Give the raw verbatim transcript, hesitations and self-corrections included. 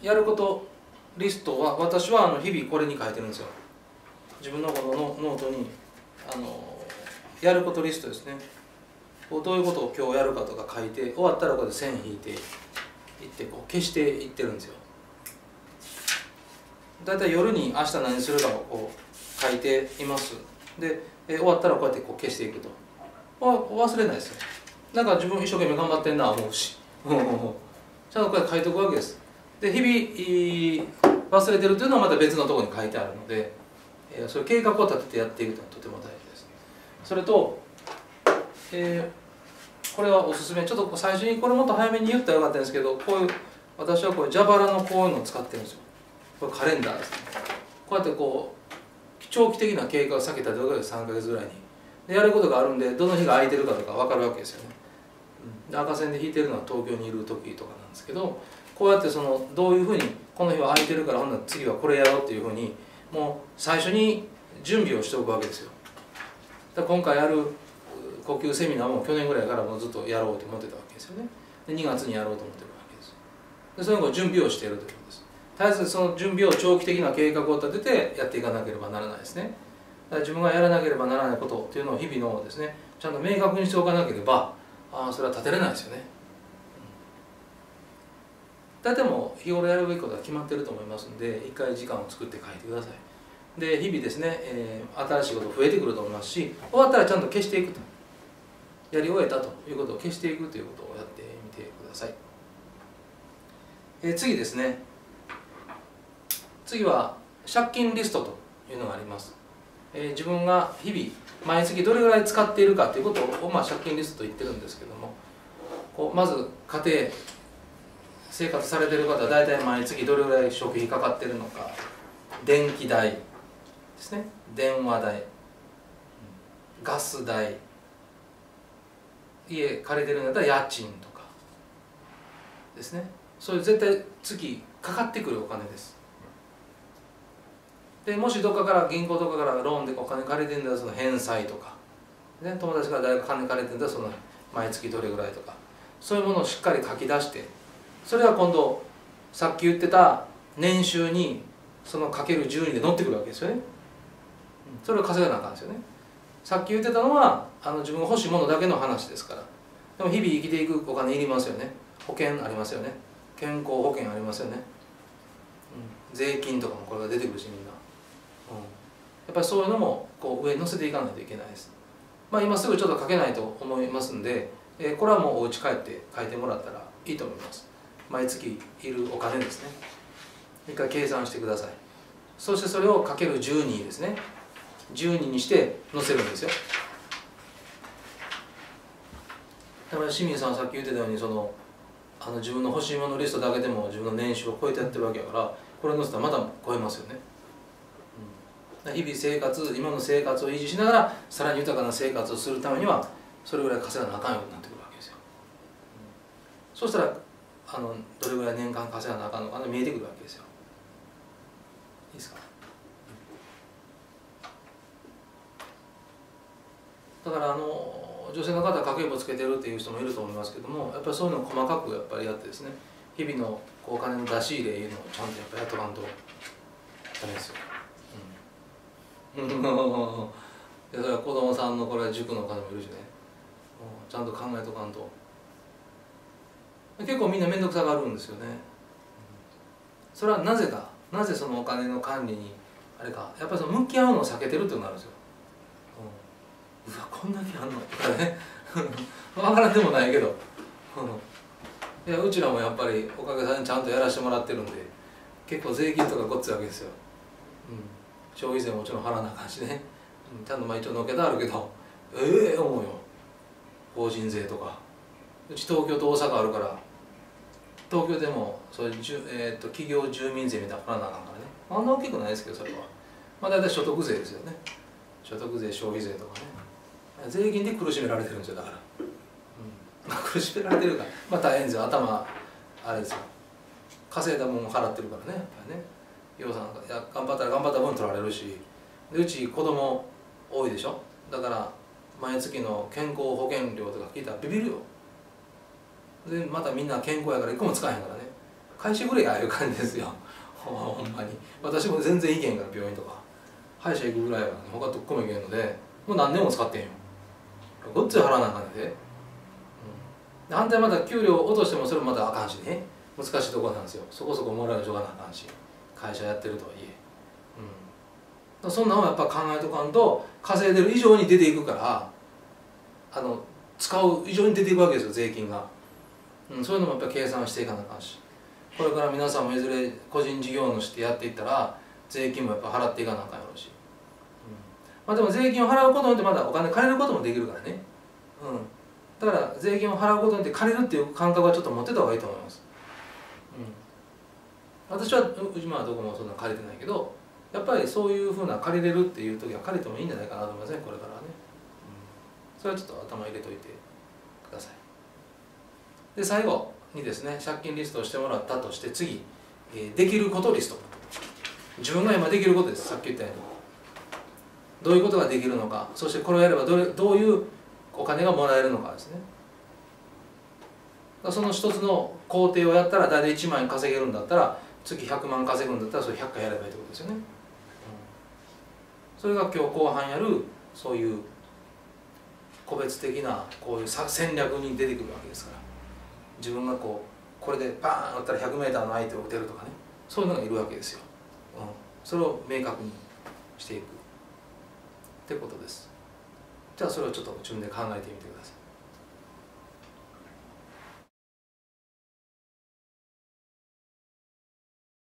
やることリストは私はあの日々これに書いてるんですよ。自分のこのノートにあのやることリストですね。こうどういうことを今日やるかとか書いて、終わったらここで線引いていってこう消していってるんですよ。だいたい夜に明日何するかをこう書いています。で、え終わったらこうやってこう消していくと。忘れないですよ。なんか自分一生懸命頑張ってんな思うしちゃんとこれ書いておくわけです。で日々忘れてるというのはまた別のところに書いてあるので、えー、それ計画を立ててやっていくというのはとても大事です。それと、えー、これはおすすめ。ちょっと最初にこれもっと早めに言ったらよかったんですけど、こういう私はこういう蛇腹のこういうのを使ってるんですよ。これカレンダーですね。こうやってこう長期的な経過を避けた動画でさんかげつぐらいにでやることがあるんで、どの日が空いてるかとか分かるわけですよね。で赤線で引いてるのは東京にいる時とかなんですけど、こうやってそのどういうふうにこの日は空いてるからほんなら次はこれやろうっていうふうにもう最初に準備をしておくわけですよ。だから今回やる呼吸セミナーも去年ぐらいからもうずっとやろうと思ってたわけですよね。でにがつにやろうと思ってるわけです。でそれを準備をしているということです。絶えずその準備を長期的な計画を立ててやっていかなければならないですね。だから自分がやらなければならないことというのを日々のですねちゃんと明確にしておかなければ、あそれは立てれないですよね。大体もう日頃やるべきことが決まっていると思いますので、一回時間を作って書いてください。で日々ですね、えー、新しいこと増えてくると思いますし、終わったらちゃんと消していくと、やり終えたということを消していくということをやってみてください。えー、次ですね、次は借金リストというのがあります。えー、自分が日々毎月どれぐらい使っているかということを、まあ、借金リストと言ってるんですけども、こうまず家庭生活されている方は大体毎月どれぐらい食費かかっているのか、電気代ですね、電話代、ガス代、家借りてるんだったら家賃とかですね、そういう絶対月かかってくるお金です。でもしどっかから銀行とかからローンでお金借りてるんだったらその返済とか、ね、友達から大学金借りてるんだったらその毎月どれぐらいとか、そういうものをしっかり書き出して、それは今度さっき言ってた年収にそのかけるじゅうにで乗ってくるわけですよね。それを稼がなあかんですよね。さっき言ってたのはあの自分が欲しいものだけの話ですから。でも日々生きていくお金いりますよね。保険ありますよね。健康保険ありますよね、うん、税金とかもこれが出てくるしみんな、うん、やっぱりそういうのもこう上に乗せていかないといけないです。まあ今すぐちょっと書けないと思いますんで、えー、これはもうお家帰って書いてもらったらいいと思います。毎月いるお金ですね。一回計算してください。そしてそれをかけるじゅうにですね、じゅうににして載せるんですよ。だから清水さんがさっき言ってたように、そのあの自分の欲しいものリストだけでも自分の年収を超えてやってるわけやから、これ載せたらまた超えますよね、うん、日々生活、今の生活を維持しながらさらに豊かな生活をするためにはそれぐらい稼がなあかんようになってくるわけですよ、うん、そしたらあのどれぐらい年間稼がなあかんのか見えてくるわけですよ。いいですか。だからあの女性の方は家計簿つけてるっていう人もいると思いますけども、やっぱりそういうのを細かくやっぱりやってですね、日々のお金の出し入れいうのをちゃんとやっぱやっとかんとダメですよ。うん、でそれは子供さんのこれは塾のお金もいるしね、ちゃんと考えとかんと。結構みんな面倒くさがるんですよね。それはなぜか、なぜそのお金の管理にあれか、やっぱりその向き合うのを避けてるっていうのがあるんですよ。うわこんだけあんのとかね分からんでもないけどいやうちらもやっぱりおかげさまでちゃんとやらせてもらってるんで、結構税金とかごっついわけですよ、うん、消費税ももちろん払わなあかんしね、うん、ちゃんとまあ一応のけてあるけど、ええー、思うよ。法人税とか、うち東京と大阪あるから、東京でもそういう、えー、と企業住民税みたいなの払わなあかんからね。あんな大きくないですけど、それはまあ大体所得税ですよね。所得税、消費税とかね、税金で苦しめられてるんですよ。だから、うんまあ、苦しめられてるからまあ大変ですよ。頭あれですよ、稼いだもん払ってるからね、やっぱりね。要さんいや頑張ったら頑張った分取られるし、でうち子供多いでしょ。だから毎月の健康保険料とか聞いたらビビるよ。でまたみんな健康やからいっこも使えへんからね、 返してくれやいう感じですよほんまに。私も全然行けんから病院とか歯医者行くぐらいは、ね、他どこも行けんのでもう何年も使ってんよ。ごっつい払わなあかんねで、うん、反対また給料落としてもそれもまたあかんしね、難しいところなんですよ。そこそこもらうのしょうがなあかんし、会社やってるとはいえ、うん、そんなのはやっぱ考えとかんと、稼いでる以上に出ていくから、あの使う以上に出ていくわけですよ、税金が、うん、そういうのもやっぱ計算していかなあかんし、これから皆さんもいずれ個人事業主でやっていったら税金もやっぱ払っていかなあかんやろうし、うん、まあでも税金を払うことによってまだお金借りることもできるからね、うん、だから税金を払うことによって借りるっていう感覚はちょっと持ってた方がいいと思います、うん、私は今はどこもそんな借りてないけど、やっぱりそういうふうな借りれるっていう時は借りてもいいんじゃないかなと思いますね、これからはね、うん、それはちょっと頭入れといてください。で最後にですね、借金リストをしてもらったとして、次、えー、できることリスト。自分が今できることです。さっき言ったようにどういうことができるのか、そしてこれをやればどれどういうお金がもらえるのかですね。その一つの工程をやったら大体いちまん円稼げるんだったら、月ひゃくまん稼ぐんだったらそれひゃっかいやればいいってことですよね、うん、それが今日後半やるそういう個別的なこういう戦略に出てくるわけですから、自分がこうこれでバーン打ったらひゃくメーターの相手を打てるとかね、そういうのがいるわけですよ、うん、それを明確にしていくってことです。じゃあそれをちょっと自分で考えてみてください。